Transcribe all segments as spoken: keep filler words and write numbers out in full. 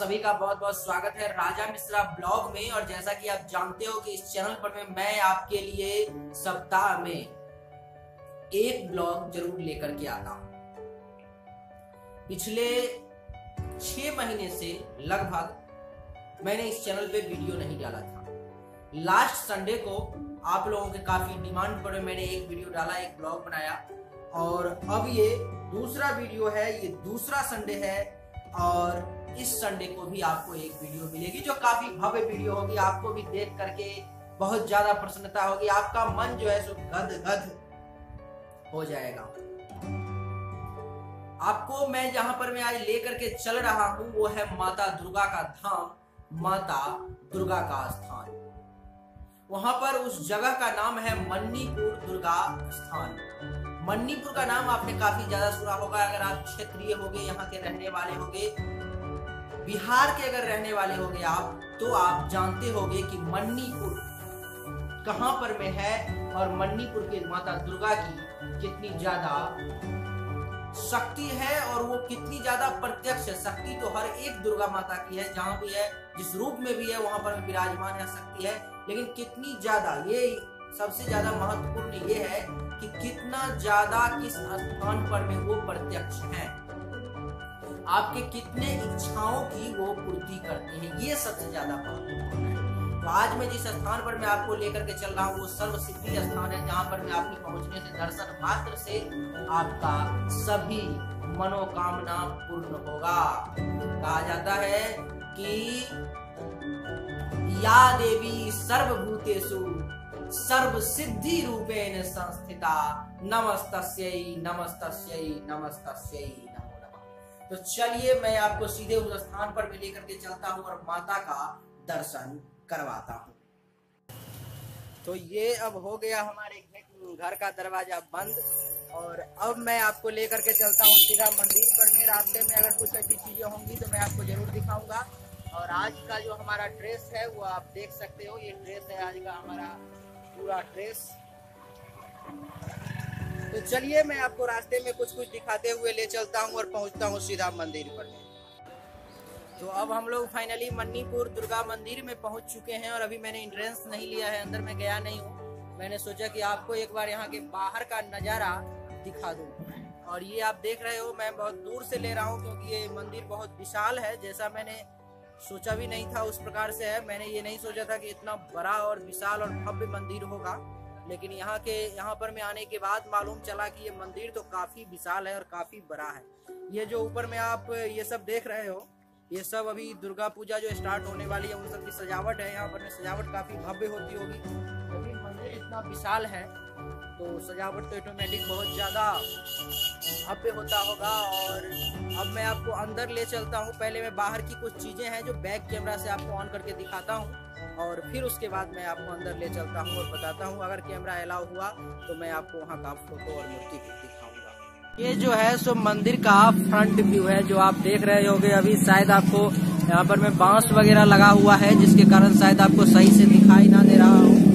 सभी का बहुत बहुत स्वागत है राजा मिश्रा ब्लॉग में। और जैसा कि आप जानते हो कि इस चैनल पर में मैं आपके लिए सप्ताह में एक ब्लॉग जरूर लेकर के आता हूं। पिछले छह महीने से लगभग मैंने इस चैनल पे वीडियो नहीं डाला था। लास्ट संडे को आप लोगों के काफी डिमांड पर मैंने एक वीडियो डाला, एक ब्लॉग बनाया, और अब ये दूसरा वीडियो है, ये दूसरा संडे है और इस संडे को भी आपको एक वीडियो मिलेगी जो काफी भव्य वीडियो होगी। आपको भी देख करके बहुत ज्यादा प्रसन्नता होगी, आपका मन जो है सो गद गद हो जाएगा। आपको मैं जहां पर मैं आज लेकर के चल रहा हूं वो है माता दुर्गा का धाम, माता दुर्गा का स्थान। वहां पर उस जगह का नाम है मन्नीपुर दुर्गा स्थान। मन्नीपुर का नाम आपने काफी ज्यादा सुना होगा। अगर आप क्षेत्रीय होगे, यहाँ के रहने वाले होगे, बिहार के अगर रहने वाले होगे आप, तो आप जानते होगे कि मन्नीपुर कहां पर में है और मन्नीपुर की माता दुर्गा की कितनी ज्यादा शक्ति है और वो कितनी ज्यादा प्रत्यक्ष है। शक्ति तो हर एक दुर्गा माता की है, जहां भी है, जिस रूप में भी है वहां पर विराजमान है शक्ति है, लेकिन कितनी ज्यादा, ये सबसे ज्यादा महत्वपूर्ण ये है कि कितना ज्यादा किस स्थान पर में वो प्रत्यक्ष है, आपके कितने इच्छाओं की वो पूर्ति करते हैं, ये सबसे ज्यादा महत्वपूर्ण है। तो आज मैं जिस स्थान पर मैं आपको लेकर के चल रहा हूँ वो सर्व सिद्धि स्थान है, जहाँ पर मैं आपके पहुंचने से, दर्शन मात्र से आपका सभी मनोकामना पूर्ण होगा। कहा जाता है कि या देवी सर्वभूतेषु सर्व सिद्धि रूपेण संस्थिता नमस्तस्यै नमस्तस्यै नमस्तस्यै नमो नमः। तो चलिए मैं आपको सीधे उस स्थान पर भी लेकर के चलता हूँ और माता का दर्शन करवाता हूँ। तो ये अब हो गया हमारे घर का दरवाजा बंद और अब मैं आपको लेकर के चलता हूँ सीधा मंदिर पर में। रास्ते में अगर कुछ ऐसी चीजें होंगी तो मैं आपको जरूर दिखाऊंगा। और आज का जो हमारा ड्रेस है वो आप देख सकते हो, ये ड्रेस है आज का हमारा पूरा ड्रेस। तो चलिए मैं आपको रास्ते में कुछ कुछ दिखाते हुए ले चलता हूँ और पहुँचता हूँ सीधा मंदिर पर। तो अब हम लोग फाइनली मन्नीपुर दुर्गा मंदिर में पहुँच चुके हैं और अभी मैंने एंट्रेंस नहीं लिया है, अंदर में गया नहीं हूँ। मैंने सोचा कि आपको एक बार यहाँ के बाहर का नज़ारा दिखा दूँ। और ये आप देख रहे हो, मैं बहुत दूर से ले रहा हूँ क्योंकि ये मंदिर बहुत विशाल है, जैसा मैंने सोचा भी नहीं था उस प्रकार से है। मैंने ये नहीं सोचा था कि इतना बड़ा और विशाल और भव्य मंदिर होगा, लेकिन यहाँ के यहाँ पर मैं आने के बाद मालूम चला कि ये मंदिर तो काफी विशाल है और काफी बड़ा है। ये जो ऊपर में आप ये सब देख रहे हो, ये सब अभी दुर्गा पूजा जो स्टार्ट होने वाली है उन सब की सजावट है। यहाँ पर में सजावट काफी भव्य होती होगी, क्योंकि मंदिर इतना विशाल है तो सजावट तो ऑटोमेटिक बहुत ज्यादा भव्य होता होगा। और अब मैं आपको अंदर ले चलता हूँ। पहले मैं बाहर की कुछ चीजें हैं जो बैक कैमरा से आपको ऑन करके दिखाता हूँ और फिर उसके बाद मैं आपको अंदर ले चलता हूँ और बताता हूँ। अगर कैमरा अलाउ हुआ तो मैं आपको वहाँ का फोटो और मूर्ति भी दिखाऊंगा। ये जो है सो मंदिर का फ्रंट व्यू है जो आप देख रहे होंगे। अभी शायद आपको यहाँ पर में बांस वगैरह लगा हुआ है जिसके कारण शायद आपको सही से दिखाई ना दे रहा हो।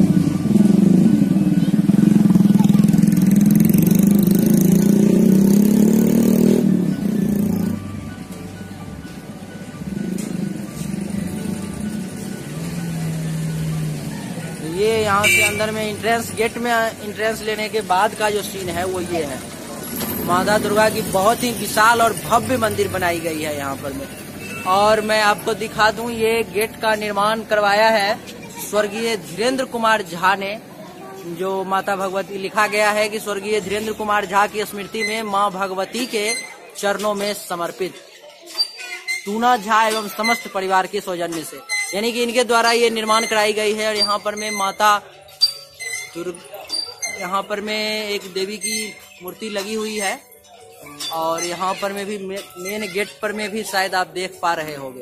ये यहाँ के अंदर में एंट्रेंस गेट में एंट्रेंस लेने के बाद का जो सीन है वो ये है। माता दुर्गा की बहुत ही विशाल और भव्य मंदिर बनाई गई है यहाँ पर में। और मैं आपको दिखा दूं, ये गेट का निर्माण करवाया है स्वर्गीय धीरेन्द्र कुमार झा ने। जो माता भगवती लिखा गया है कि स्वर्गीय धीरेन्द्र कुमार झा की स्मृति में माँ भगवती के चरणों में समर्पित, टूना झा एवं समस्त परिवार के सौजन्य से, यानी कि इनके द्वारा ये निर्माण कराई गई है। और यहाँ पर में माता दुर्गा, यहाँ पर में एक देवी की मूर्ति लगी हुई है और यहाँ पर में भी मेन गेट पर में भी शायद आप देख पा रहे होंगे।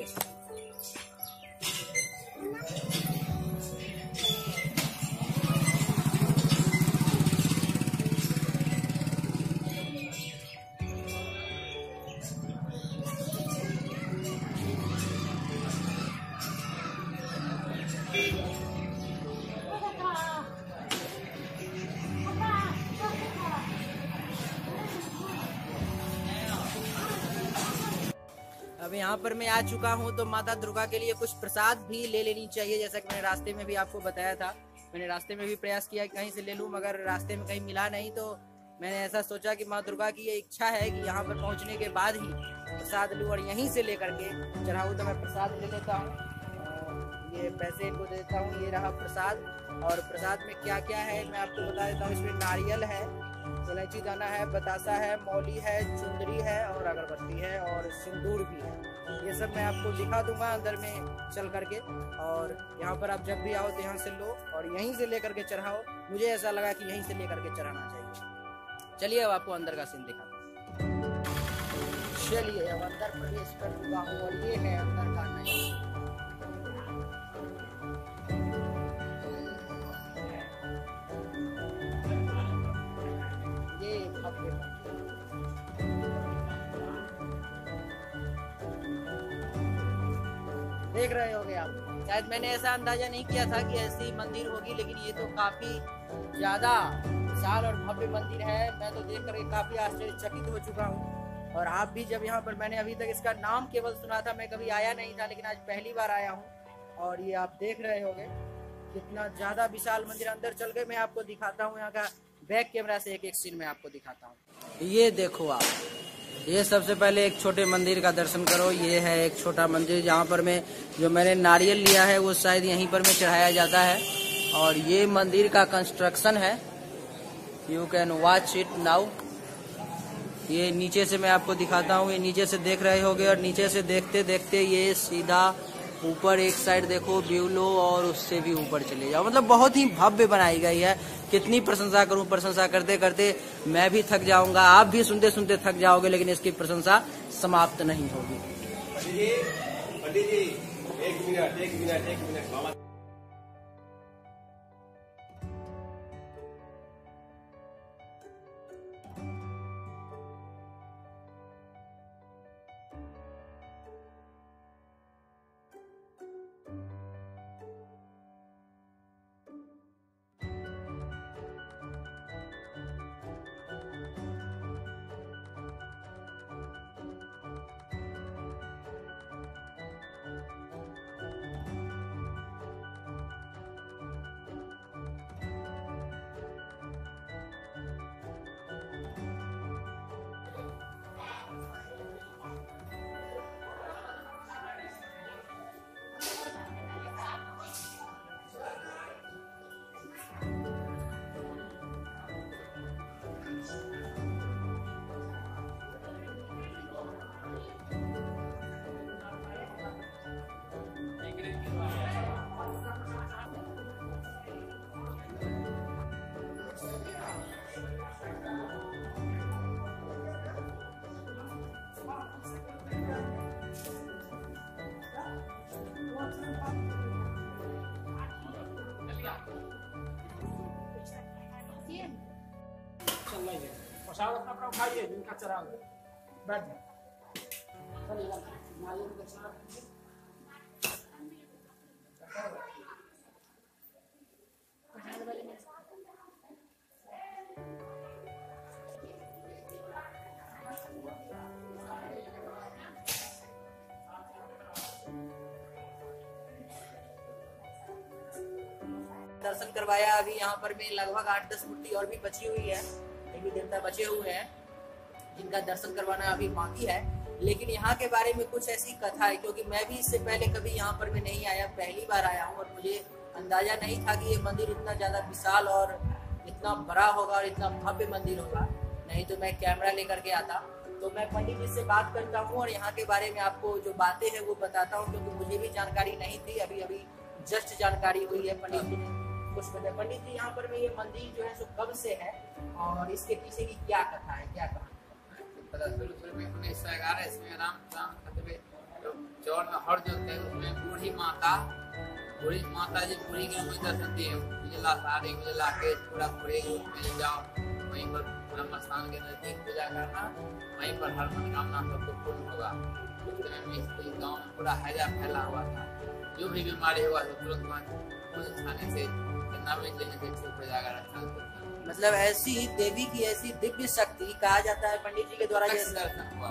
अब यहाँ पर मैं आ चुका हूँ, तो माता दुर्गा के लिए कुछ प्रसाद भी ले लेनी चाहिए, जैसा कि मैंने रास्ते में भी आपको बताया था। मैंने रास्ते में भी प्रयास किया कि कहीं से ले लूँ, मगर रास्ते में कहीं मिला नहीं, तो मैंने ऐसा सोचा कि माँ दुर्गा की ये इच्छा है कि यहाँ पर पहुँचने के बाद ही प्रसाद लूँ और यहीं से लेकर के चढ़ाऊँ। तो मैं प्रसाद ले लेता हूँ, ये पैसे इनको दे देता हूँ। ये रहा प्रसाद। और प्रसाद में क्या क्या है मैं आपको बता देता हूँ। इसमें नारियल है, इलायची दाना है, बतासा है, मौली है, चुंदरी है और अगरबत्ती है और सिंदूर भी है। ये सब मैं आपको दिखा दूंगा अंदर में चल करके। और यहाँ पर आप जब भी आओ तो यहाँ से लो और यहीं से लेकर के चढ़ाओ। मुझे ऐसा लगा कि यहीं से लेकर के चढ़ाना चाहिए। चलिए अब आपको अंदर का सीन दिखाता हूँ। चलिए अब अंदर प्रवेश कर चुका हूँ और ये है अंदर का नजारा। देख रहे होंगे आप, शायद मैंने ऐसा अंदाजा नहीं किया था कि ऐसी मंदिर होगी, लेकिन ये तो काफी ज्यादा विशाल और भव्य मंदिर है। मैं तो देख कर काफी आश्चर्यचकित हो चुका हूँ। और आप भी जब यहाँ पर, मैंने अभी तक इसका नाम केवल सुना था, मैं कभी आया नहीं था, लेकिन आज पहली बार आया हूँ। और ये आप देख रहे होंगे कितना ज्यादा विशाल मंदिर। अंदर चल के मैं आपको दिखाता हूँ, यहाँ का बैक कैमरा से एक एक सीन में आपको दिखाता हूँ। ये देखो आप, ये सबसे पहले एक छोटे मंदिर का दर्शन करो। ये है एक छोटा मंदिर जहाँ पर मैं जो मैंने नारियल लिया है वो शायद यहीं पर में चढ़ाया जाता है। और ये मंदिर का कंस्ट्रक्शन है, you can watch it now. ये नीचे से मैं आपको दिखाता हूँ, ये नीचे से देख रहे होगे और नीचे से देखते देखते ये सीधा ऊपर एक साइड देखो व्यू लो और उससे भी ऊपर चले जाओ। मतलब बहुत ही भव्य बनाई गई है। कितनी प्रशंसा करूं, प्रशंसा करते करते मैं भी थक जाऊंगा, आप भी सुनते सुनते थक जाओगे, लेकिन इसकी प्रशंसा समाप्त नहीं होगी। पंडित जी एक मिनट एक मिनट एक मिनट प्रसाद अपना अपना उठाइए, जिनका चढ़ा बैठ जाए। दर्शन करवाया। अभी यहाँ पर में लगभग आठ दस मूर्ति और भी बची हुई है, देवी देवता बचे हुए हैं जिनका दर्शन करवाना अभी बाकी है। लेकिन यहाँ के बारे में कुछ ऐसी कथा है, क्योंकि मैं भी इससे पहले कभी यहाँ पर में नहीं आया, पहली बार आया हूँ और मुझे अंदाजा नहीं था कि ये मंदिर इतना ज्यादा विशाल और इतना बड़ा होगा और इतना भव्य मंदिर होगा। नहीं तो मैं कैमरा लेकर के आता। तो मैं पंडित जी से बात करता हूँ और यहाँ के बारे में आपको जो बातें हैं वो बताता हूँ, क्योंकि मुझे भी जानकारी नहीं थी। अभी अभी जस्ट जानकारी हुई है, पंडित जी ने कुछ बताया। पंडित जी, यहाँ पर में ये मंदिर जो है सो कब से है और इसके पीछे की क्या कथा है, क्या कहा? शुरू शुरू में उन्नीस सौ ग्यारह इसमें राम राम खतबे चौर में हर जो थे उसमें बूढ़ी माता बूढ़ी माता जी बूढ़ी के मुझे दर्शन दिए, उजला साड़ी उजला के पूरा पूरे रूप में जाओ, वहीं पर ब्रह्म स्थान के नजदीक पूजा करना, वहीं पर हर मनोकामना सबको पूर्ण होगा। उस समय में इस गाँव में पूरा हैजा फैला हुआ था, जो भी बीमारी हुआ तो तुरंत पुलिस थाने से नब्बे लेने से ठीक हो जाएगा। मतलब ऐसी देवी की ऐसी दिव्य शक्ति कहा जाता है पंडित जी के द्वारा दर्शन हुआ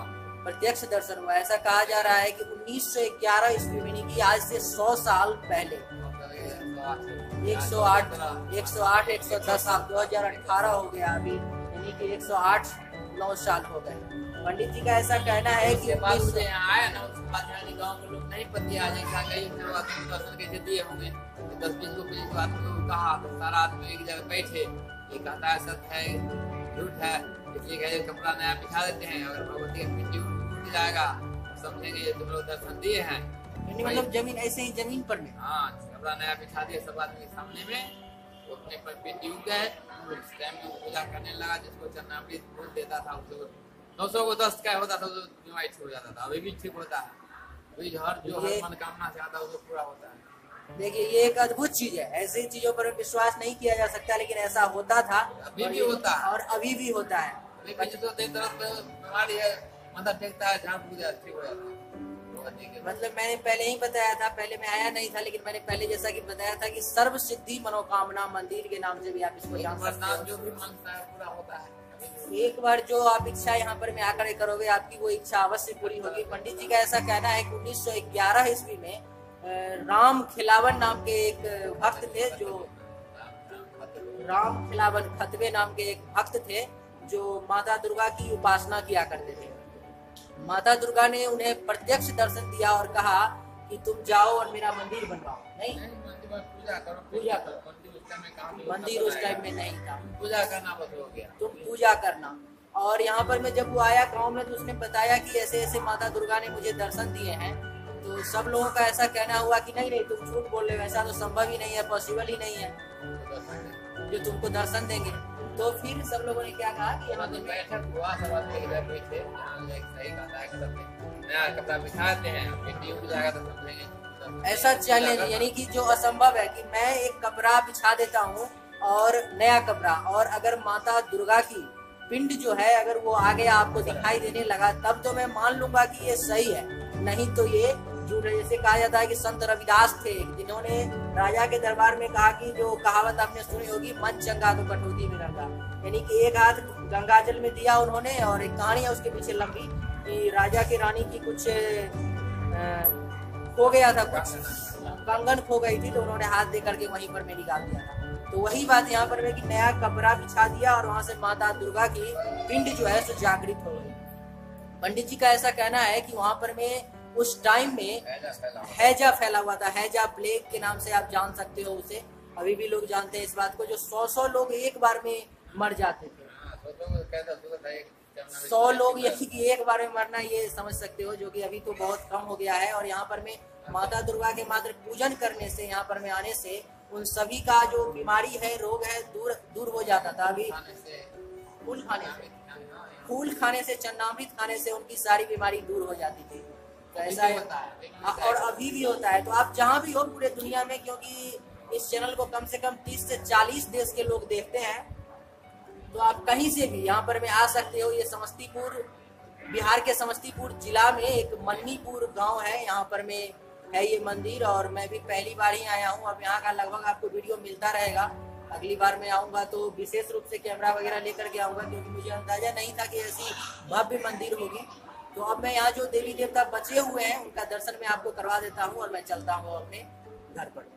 प्रत्यक्ष दर्शन हुआ। ऐसा कहा जा रहा है कि उन्नीस सौ ग्यारह ईस्वी में, यानी कि आज से सौ साल पहले, एक सौ आठ एक सौ आठ एक सौ दस साल, दो हजार अठारह हो गया अभी, यानी कि एक सौ आठ नौ साल हो गए। पंडित जी का ऐसा कहना है कि बाद से यहाँ आया ना, उसके बाद यहाँ गाँव के लोग नहीं पति आ जाए गई दर्शन कैसे दिए होंगे, दस बीस को बीस आदमी को कहा तो सारा आदमी एक जगह बैठे, ये कहता है सत्य है झूठ है, इसलिए कहे कपड़ा नया बिछा देते हैं, अगर भगवती का पिंडी टूट जाएगा समझेंगे ये तुम लोग दर्शन दिए हैं। मतलब जमीन ऐसे ही जमीन पर में, हाँ कपड़ा नया बिछा दिया सब आदमी के सामने में, वो अपने पर पिंडी उग गए, उस टाइम में पूजा करने लगा, जिसको चरणामृत फूल देता था उसको नौ सौ को दस का होता था, बीमारी ठीक हो जाता था, अभी भी ठीक होता है, अभी हर जो हर मनोकामना से आता है वो पूरा होता है। देखिए ये एक अद्भुत चीज है, ऐसी चीजों पर विश्वास नहीं किया जा सकता, लेकिन ऐसा होता था, अभी भी होता है और अभी भी होता है। तो बीमारी है, माथा टेकता है, झाड़ पूजा ठीक हो जाता है। मतलब मैंने पहले ही बताया था, पहले मैं आया नहीं था, लेकिन मैंने पहले जैसा कि बताया था कि सर्व सिद्धि मनोकामना मंदिर के नाम से भी आप इसको जान सकते हो। जो भी मांगता है पूरा होता है। एक बार जो आप इच्छा यहाँ पर में आकर करोगे, आपकी वो इच्छा अवश्य पूरी होगी। पंडित जी का ऐसा कहना है कि उन्नीस सौ ग्यारह ईस्वी में राम खिलावन नाम के एक भक्त थे, जो राम खिलावन खतवे नाम के एक भक्त थे, जो माता दुर्गा की उपासना किया करते थे। माता दुर्गा ने उन्हें प्रत्यक्ष दर्शन दिया और कहा कि तुम जाओ और मेरा मंदिर बनवाओ। नहीं, पूजा करो, पूजा करो, मंदिर उस टाइम में नहीं था, पूजा करना बस हो गया, तुम पूजा करना। और यहाँ पर मैं जब वो आया गांव में तो उसने बताया कि ऐसे ऐसे माता दुर्गा ने मुझे दर्शन दिए हैं। तो सब लोगों का ऐसा कहना हुआ कि नहीं नहीं तुम झूठ बोल रहे हो, ऐसा तो संभव ही नहीं है, पॉसिबल ही नहीं है जो तुमको दर्शन देंगे। तो फिर सब लोगों ने क्या कहा कि यहाँ बैठक हुआ, सब आदमी इधर बैठे, सही कहता है कि नया कपड़ा बिछाते हैं, पिंडी उग जाएगा तो समझेंगे। ऐसा चैलेंज, यानी कि जो असंभव है कि मैं एक कपड़ा बिछा देता हूँ और नया कपड़ा, और अगर माता दुर्गा की पिंड जो है अगर वो आगे आपको दिखाई देने लगा, तब तो मैं मान लूंगा कि ये सही है, नहीं तो ये झूठ है। जैसे कहा जाता है कि संत रविदास थे, जिन्होंने राजा के दरबार में कहा कि जो कहावत आपने सुनी होगी, मन चंगा तो कटौती में रंगा, यानी कि एक हाथ गंगा जल में दिया उन्होंने। और एक कहानी है उसके पीछे लंबी कि राजा की रानी की कुछ खो गया था, कुछ कंगन खो गई थी, तो उन्होंने हाथ दे करके वहीं पर में निकाल दिया था। तो वही बात यहाँ पर है कि नया कपड़ा बिछा दिया और वहां से माता दुर्गा की पिंड जो है सो जागृत हो गई। पंडित जी का ऐसा कहना है कि वहां पर में उस टाइम में हैजा फैला हुआ था, हैजा प्लेग के नाम से आप जान सकते हो उसे, अभी भी लोग जानते हैं इस बात को, जो सौ सौ लोग एक बार में मर जाते थे। सौ लोग यही कि एक बार में मरना, ये समझ सकते हो, जो कि अभी तो बहुत कम हो गया है। और यहाँ पर में माता दुर्गा के मात्र पूजन करने से, यहाँ पर में आने से उन सभी का जो बीमारी है, रोग है, दूर दूर हो जाता था। अभी फूल खाने से फूल खाने से चन्नामृत खाने से उनकी सारी बीमारी दूर हो जाती थी। तो ऐसा होता है और अभी भी होता है। तो आप जहाँ भी हो पूरे दुनिया में, क्योंकि इस चैनल को कम से कम तीस से चालीस देश के लोग देखते हैं, तो आप कहीं से भी यहाँ पर में आ सकते हो। ये समस्तीपुर, बिहार के समस्तीपुर जिला में एक मन्नीपुर गांव है, यहाँ पर में है ये मंदिर। और मैं भी पहली बार ही आया हूँ, अब यहाँ का लगभग आपको वीडियो मिलता रहेगा। अगली बार मैं आऊँगा तो विशेष रूप से कैमरा वगैरह लेकर के आऊँगा, क्योंकि मुझे अंदाजा नहीं था कि ऐसी भव्य मंदिर होगी। तो अब मैं यहाँ जो देवी देवता बचे हुए हैं उनका दर्शन मैं आपको करवा देता हूँ और मैं चलता हूँ अपने घर पर।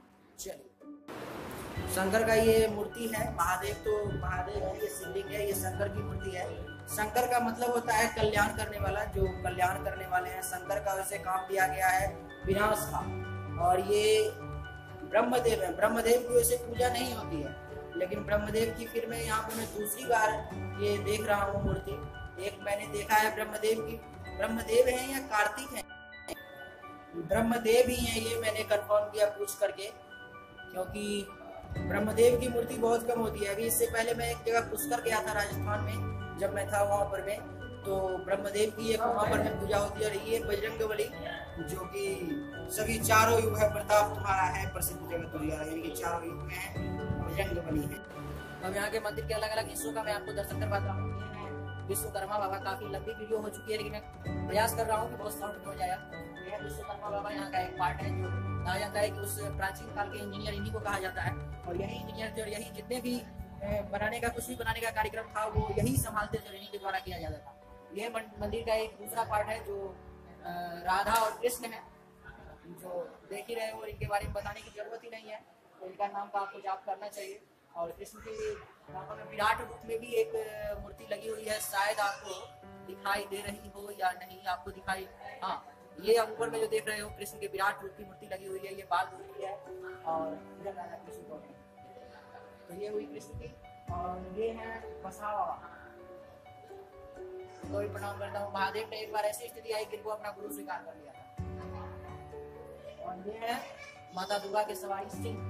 चलिए, शंकर का ये मूर्ति है, महादेव तो महादेव है, ये शिवलिंग है, ये शंकर की मूर्ति है। शंकर का मतलब होता है कल्याण करने वाला, जो कल्याण करने वाले हैं। शंकर का वैसे काम दिया गया है विनाश का। और ये ब्रह्मदेव है, ब्रह्मदेव की वैसे पूजा नहीं होती है, लेकिन ब्रह्मदेव की फिर मैं यहाँ पर मैं दूसरी बार ये देख रहा हूँ मूर्ति। एक मैंने देखा है ब्रह्मदेव की, ब्रह्मदेव है या कार्तिक है, ब्रह्मदेव ही है, ये मैंने कंफर्म किया पूछ करके, क्योंकि ब्रह्मदेव की मूर्ति बहुत कम होती है। अभी इससे पहले मैं एक जगह पुष्कर गया था राजस्थान में, जब मैं था वहाँ पर में, तो ब्रह्मदेव की एक वहाँ पर में पूजा होती है। और ये बजरंगबली, जो कि सभी चारों युग है, प्रताप तुम्हारा है प्रसिद्ध जगत दुनिया, यानी कि चारों युग में बजरंगबली है। अब यहाँ के मंदिर के अलग अलग हिस्सों का मैं आपको दर्शन करवाता हूँ। विश्वकर्मा बाबा, काफी लंबी वीडियो हो चुकी है, लेकिन मैं प्रयास कर रहा हूँ कि बहुत शॉर्ट में हो जाएगा। यह विश्वकर्मा बाबा यहाँ का एक पार्ट है, जो कहा जाता है कि उस प्राचीन काल के इंजीनियर इन्हीं को कहा जाता है। और यही इंजीनियर थे, और यही जितने भी बनाने का कुछ भी बनाने का कार्यक्रम था वो यही संभालते थे, इन्हीं के द्वारा किया जाता था। ये मंदिर का एक दूसरा पार्ट है जो राधा और कृष्ण है, जो देख ही रहे हो, इनके बारे में बताने की जरूरत ही नहीं है, तो इनका नाम का आपको जाप करना चाहिए। और कृष्ण के यहाँ पर विराट रूप में भी एक मूर्ति लगी हुई है, शायद आपको दिखाई दे रही हो या नहीं आपको दिखाई, हाँ ये ऊपर में जो देख रहे हो कृष्ण के विराट रूप की मूर्ति लगी हुई है, ये बाल मूर्ति है। और इधर राधा कृष्ण को, तो ये हुई कृष्ण की, और ये है बसा बाबा, तो भी प्रणाम करता हूँ। महादेव ने एक बार ऐसी स्थिति आई कि वो अपना गुरु स्वीकार कर लिया था। और ये है माता दुर्गा के सवारी सिंह,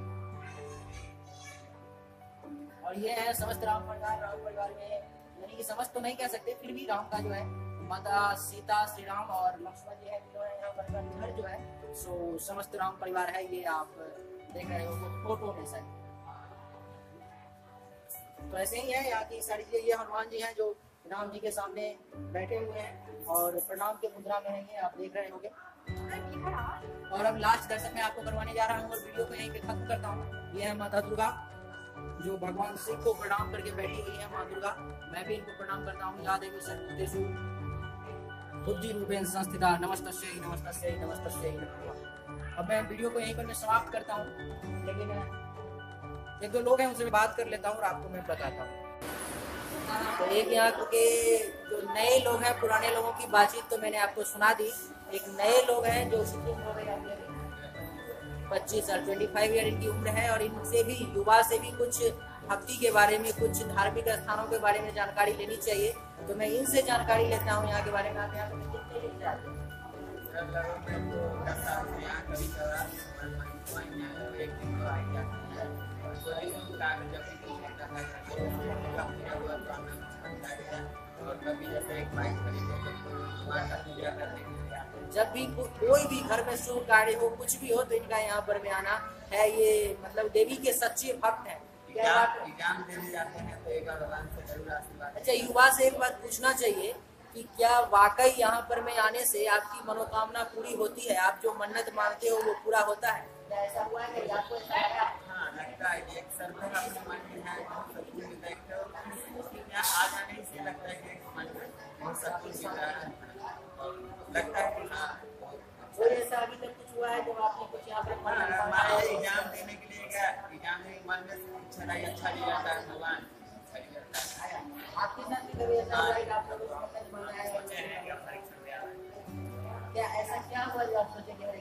और ये है समस्त राम परिवार। राम परिवार में यानी कि समस्त तो नहीं कह सकते, फिर भी राम का जो है माता सीता, श्री राम और लक्ष्मण जी है, यहाँ पर घर जो है सो समस्त राम परिवार है। ये आप देख रहे हो फोटो में सर, तो ऐसे ही है यहाँ की सारी चीजें। ये हनुमान जी हैं जो राम जी के सामने बैठे हुए हैं और प्रणाम के मुद्रा में है, ये आप देख रहे होंगे। और अब लास्ट दर्शन में आपको करवाने जा रहा हूँ और वीडियो को यहीं पे खत्म करता हूँ। ये है माता दुर्गा जो भगवान शिव को प्रणाम करके बैठी हुई है, माँ दुर्गा। मैं भी इनको प्रणाम करता हूँ। या देवी सर्वभूतेषु बुद्धि रूपेण संस्थिता नमस्तस्यै नमस्तस्यै नमस्तस्यै नमः। अब मैं वीडियो को यहीं पर मैं समाप्त करता हूँ, लेकिन एक दो लोग हैं उनसे बात कर लेता हूँ और आपको मैं बताता हूँ। तो एक यहाँ के जो नए लोग हैं, पुराने लोगों की बातचीत तो मैंने आपको सुना दी। एक नए लोग हैं जो हो गए पच्चीस साल ट्वेंटी फाइव ईयर इनकी उम्र है, और इनसे भी युवा से भी कुछ भक्ति के बारे में, कुछ धार्मिक स्थानों के बारे में जानकारी लेनी चाहिए। तो मैं इनसे जानकारी लेता हूँ यहाँ के बारे में। आप यहाँ पे कितने दिन जाते हैं? जब भी को, कोई भी घर में शुभ कार्य हो, कुछ भी हो, तो इनका यहाँ पर में आना है। ये मतलब देवी के सच्चे भक्त हैं। एग्जाम देने जाते हैं तो एक बार भगवान से जरूर आशीर्वाद। अच्छा, युवा से एक बात पूछना चाहिए कि क्या वाकई यहाँ पर में आने से आपकी मनोकामना पूरी होती है? आप जो मन्नत मांगते हो वो पूरा होता है? क्या ऐसा हुआ है कि आपको ऐसा लगा? हाँ, लगता है कि एक श्रद्धा अपने मन में है, सब कुछ देखते हो यहाँ आ जाने से लगता है कि मन में बहुत सब कुछ मिल रहा है, और लगता है कि हाँ कोई ऐसा अभी तक कुछ हुआ है जो आपने कुछ यहाँ पर हमारे एग्जाम देने के लिए गया, एग्जाम में मन में अच्छा नहीं अच्छा नहीं रहता है, भगवान अच्छा नहीं रहता है। आपके साथ भी कभी ऐसा हुआ है कि आप लोगों को मन्नत मांगा है? क्या ऐसा क्या हुआ जो आप सोचे कि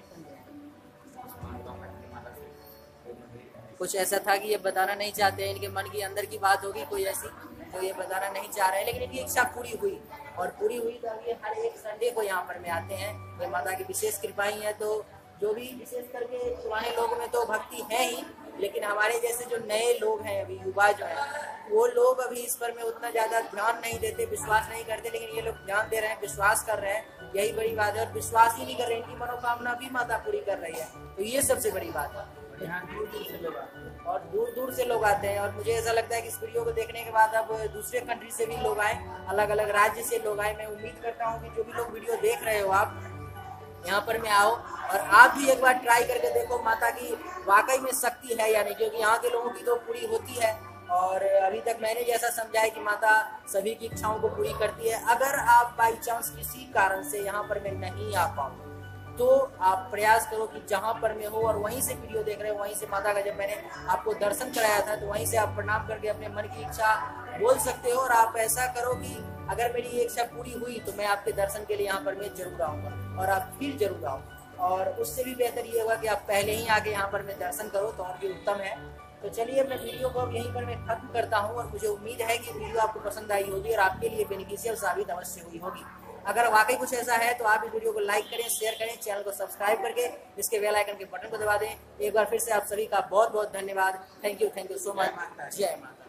कुछ ऐसा था कि ये बताना नहीं चाहते, इनके मन की अंदर की बात होगी कोई ऐसी, तो ये बताना नहीं चाह रहे हैं, लेकिन इनकी इच्छा पूरी हुई और पूरी हुई तो अब ये हर एक संडे को यहाँ पर में आते हैं। ये माता की विशेष कृपा ही है। तो जो भी विशेष करके पुराने लोगों में तो भक्ति है ही, लेकिन हमारे जैसे जो नए लोग हैं, अभी युवा जो है, वो लोग अभी इस पर में उतना ज्यादा ध्यान नहीं देते, विश्वास नहीं करते, लेकिन ये लोग ध्यान दे रहे हैं, विश्वास कर रहे हैं, यही बड़ी बात है। और विश्वास ही नहीं कर रहे, इनकी मनोकामना भी माता पूरी कर रही है, तो ये सबसे बड़ी बात है। यहाँ दूर दूर से लोग आते हैं और दूर दूर से लोग आते हैं, और मुझे ऐसा लगता है कि इस वीडियो को देखने के बाद अब दूसरे कंट्री से भी लोग आए, अलग अलग राज्य से लोग आए। मैं उम्मीद करता हूँ कि जो भी लोग वीडियो देख रहे हो आप यहाँ पर में आओ और आप भी एक बार ट्राई करके देखो माता की वाकई में शक्ति है या नहीं, क्योंकि यहाँ के लोगों की तो पूरी होती है। और अभी तक मैंने जैसा समझा है कि माता सभी की इच्छाओं को पूरी करती है। अगर आप बाई चांस किसी कारण से यहाँ पर मैं नहीं आ पाऊँ तो आप प्रयास करो कि जहाँ पर मैं हो और वहीं से वीडियो देख रहे हो, वहीं से माता का जब मैंने आपको दर्शन कराया था तो वहीं से आप प्रणाम करके अपने मन की इच्छा बोल सकते हो। और आप ऐसा करो कि अगर मेरी ये इच्छा पूरी हुई तो मैं आपके दर्शन के लिए यहाँ पर मैं जरूर आऊँगा और आप फिर जरूर आओ। और उससे भी बेहतर ये होगा कि आप पहले ही आके यहाँ पर मैं दर्शन करो तो और भी उत्तम है। तो चलिए मैं वीडियो को अब यहीं पर मैं खत्म करता हूँ और मुझे उम्मीद है कि वीडियो आपको पसंद आई होगी और आपके लिए बेनिफिशियल साबित अवश्य हुई होगी। अगर वाकई कुछ ऐसा है तो आप इस वीडियो को लाइक करें, शेयर करें, चैनल को सब्सक्राइब करके इसके बेल आइकन के बटन को दबा दें। एक बार फिर से आप सभी का बहुत बहुत धन्यवाद। Thank you, thank you so much. जय माता।